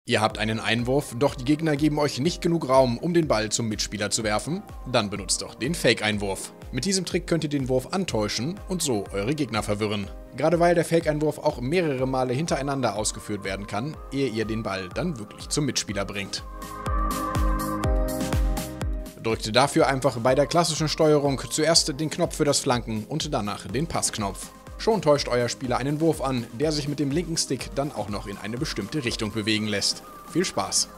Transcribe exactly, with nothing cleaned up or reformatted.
Ihr habt einen Einwurf, doch die Gegner geben euch nicht genug Raum, um den Ball zum Mitspieler zu werfen? Dann benutzt doch den Fake-Einwurf. Mit diesem Trick könnt ihr den Wurf antäuschen und so eure Gegner verwirren. Gerade weil der Fake-Einwurf auch mehrere Male hintereinander ausgeführt werden kann, ehe ihr den Ball dann wirklich zum Mitspieler bringt. Drückt dafür einfach bei der klassischen Steuerung zuerst den Knopf für das Flanken und danach den Passknopf. Schon täuscht euer Spieler einen Wurf an, der sich mit dem linken Stick dann auch noch in eine bestimmte Richtung bewegen lässt. Viel Spaß!